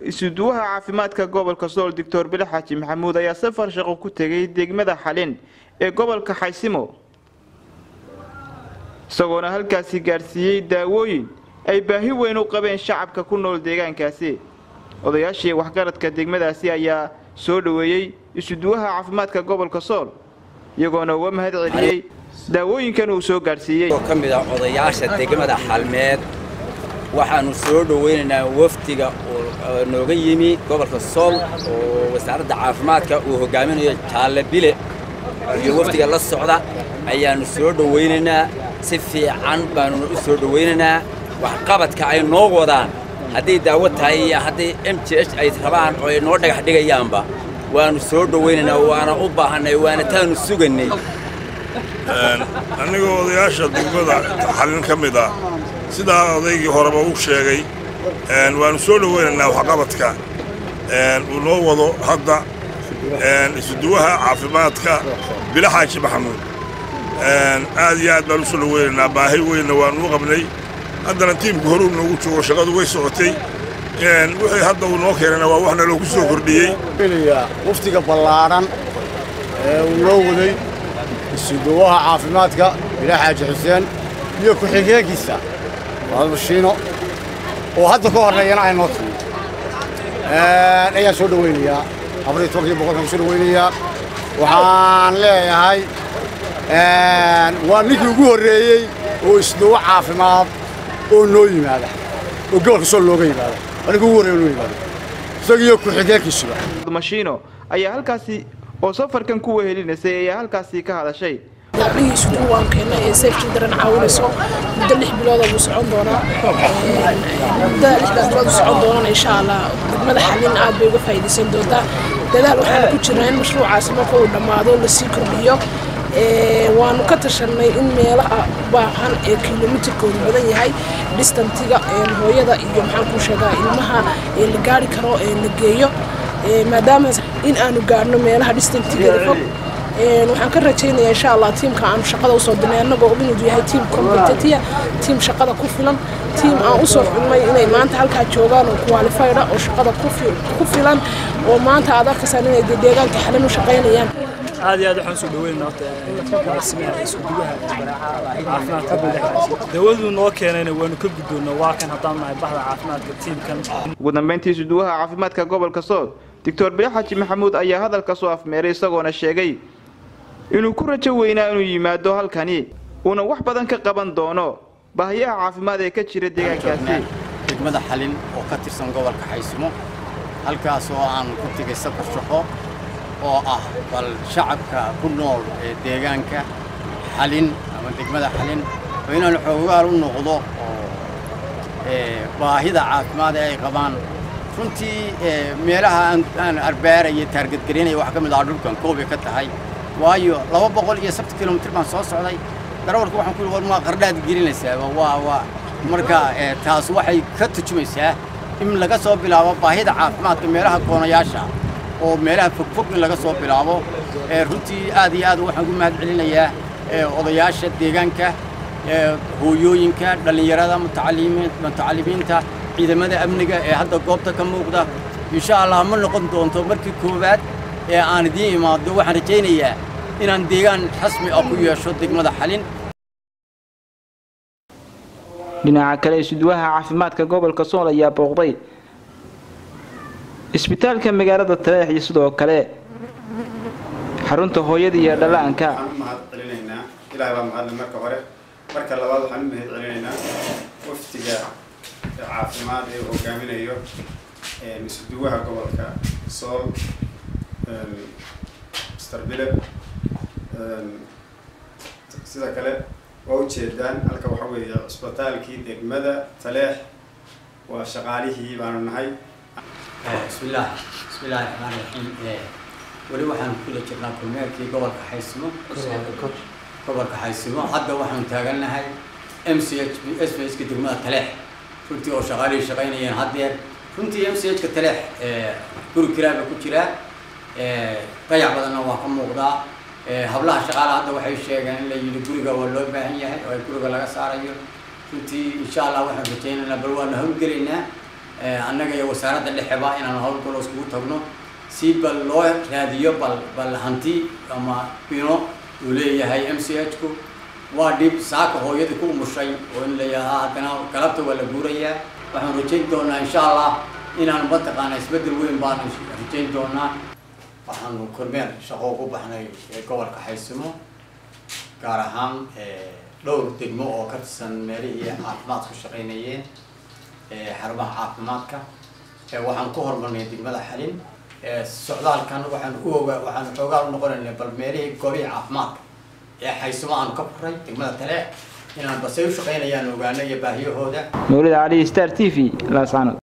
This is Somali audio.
isuduwaha caafimaadka gobolka Sool Dr. Bile Xaaji Maxamuud ayaa safar shaqo ku tagay degmada Xalin ee gobolka Xaysimo isagoona halkaasi gaarsiiyay daawooyin ay baahi weyn u qabeen shacabka ku nool deegaankaasi odayaashii waxgaradka degmadaasi ayaa soo dhaweeyay isuduwaha caafimaadka gobolka Sool iyagoona uga mahad celiyay daawooyinkan uu soo gaarsiiyay kamid ah odayaasha degmada Xalmeed waxaanu soo dhaweynaynaa waftiga oo nooga yimi gobolka Sool oo wasaaradda caafimaadka uu hogaaminayo Jaale Bile iyo waftiga la socda ayaanu soo dhaweynaynaa si fiican baanu u soo dhaweynaynaa wax qabadka ay noo wadaan haddii daawo tahay haddii MTH ay rabaan oo ay noo dhagax dhigayaanba waanu soo dhaweynaynaa waana u baahanay waana taanu suganay anigoo odayaasha degmada Xalin kamid ah sida odaygii horeba uu sheegay waanu soo dhaweynaynaa waxqabadka uu noo wado hadda isuduwaha caafimaadka Bile Xaaji Maxamuud aad iyo aad baan u soo dhaweynaynaa baahi weynna waanu u qabnay haddana tiimku hore noogu joogo shaqadu way socotay wixii hadda uu noo keenana waa waxna loogu soo kordhiyey waftiga ballaaran uu noo waday isuduwaha caafimaadka Bile Xaaji Xuseen iyo ku-xigeenkiisa Mashino oo hadda ka horreeyana ay noo timi ayaan soo dhaweynayaa abriitoolkii boqolkan soo dhaweynayaa waxaan leeyahay waa ninkii ugu horreeyey oo isduwa caafimaad oo noo yimaada oo gobolka Sool looga yimaada anigu ugu horreeyay noo yimaada isagiyo ku-xigeenkiisuba Mashino ayaa halkaasi oo safarkan ku wehelinaysay ayaa halkaasi ka hadashay رئيس دوام كنا سيف جدران عاونسو مدلح بلاد أبو سعود دونا مدلح بلاد أبو سعود دونا إن شاء الله مدة حالين عاد بيجوا فايدة سندوتا ده وحنا كتيرين مشروع عاصمة قوي لما هذول السيكر بيو ونكتشفنا إن ميلا باهن كيلومتر كون بدن يهاي ديستانتيجا هو يدا يوم حنكون شجاع إنها اللي قاري كرو اللي جيو ما دام إن أنا قارن ميلا ديستانتيجا فوق waxaan ka rajaynayaa insha Allah teamka aan shaqada u soo dinay anagoo u inuu yahay team competitive team shaqada ku filan team aan u soo xulmay inay maanta halka joogaan oo qualified oo shaqada ku filan oo maanta aad arkaysan inay deegaanka Xalin u shaqeynayaan aad iyo aad waxaan soo dhaweynaynaa ismaha isku duwaha caafimaadka dawadu noo keenayna waanu ka guddoonaa waa kan hadaan nahay bahda caafimaadka teamkan ugu dambeyntii isuduwaha caafimaadka gobolka Sool Dr. Bile Xaaji Maxamuud ayaa hadalka soo afmeeray isagoona sheegay inuu ku rajo weynaa inuu yimaado halkani una wax badan ka qaban doono baahiyaha caafimaad ee ka jira deegaankaasi degmada Xalin oo ka tirsan gobolka Xaysimo halkaas oo aan ku tagay safar shaqo oo ah bal shacabka ku nool ee deegaanka Xalin ama degmada Xalin inaan xoogaal u noqdo baahida caafimaad ay qabaan runtii meelaha aan arbaar iyo target gareynay wax kamid ah dhulkan koob ka tahay waayo 207 kilomitir baan soo socday darawalku waxaan ku yiri ma qardhaad gelinaysaa waa marka taas waxay ka tujumaysaa in laga soo bilaabo baahida caafimaadka meelaha koonayaasha oo meelaha fogfog in laga soo bilaabo runtii aad iyo aad waxaan ku mahad celinayaa odayaasha deegaanka hooyooyinka dhalinyarada mutacalimiinta ciidamada amniga ee hadda goobta ka muuqda insha Allah ma noqon doonto markii koobaad ee aan idin imaado waxaan rajaynayaa inaan deegaan rasmi ah ku yeesho degmada Xalin dhinaca kale isuduwaha caafimaadka gobolka Sool ayaa booqday isbitaalka magaalada Taleex iyo sidoo kale xarunta hooyada iyo dhalaanka ilaahay baa mahad marka hore marka labaad waxaan u mahad celinaynaa waftiga caafimaad ee hogaaminayo isuduwaha gobolka Sool Mr. Bile sida kale waa u jeedaan halka waxa weeye isbitaalkii degmada Taleex waa shaqaalihii baanu nahay bismillaahir rahmaanir rahiim wali waxaan kula jirnaa kulmeerkii gobolka Xaysimo hadda waxaan taaganahay MCH SPSka degmada Taleex runtii oo shaqaalihii shaqeynayeen haddeer runtii MCHka Taleex guri kiraaba ku jira qayac badanna waa ka muuqdaa hablaha shaqaalaha hadda waxay sheegeen in la yiri guriga waa loo baahan yahay oo guriga laga saarayo runtii insha Allah waxaan rajaynaynaa bal waan hawlgaleynaa annaga iyo wasaaradda dhexeba inaan howlgalo iskugu tagno si bal loo raadiyo bal hanti ama bino uu leeyahay MCH-ku waa dhib saaka hooyadii ku umushay oo in la yiraahdo haddana galabta waa la guurayaa waxaan rajayn doonaa insha Allah inaan mataqaana isbedel weyn baan rajayn doonaa waxaan kormeer shaqo ugu baxnay gobolka Xaysimo gaar ahaan dhowr degmo oo ka tirsan meelihii caafimaadka shaqeynayeen xarumaha caafimaadka waxaan ku hormarnay degmada Xalin socdaalkan waxaan xoogaa u noqonaynaa bal meelihii goobaha caafimaadka Xaysimo aan ka furay degmada Tale inaan basay u shaqeynayaan ogaanay baahiyahooda Mawlid Ali Star TV la sano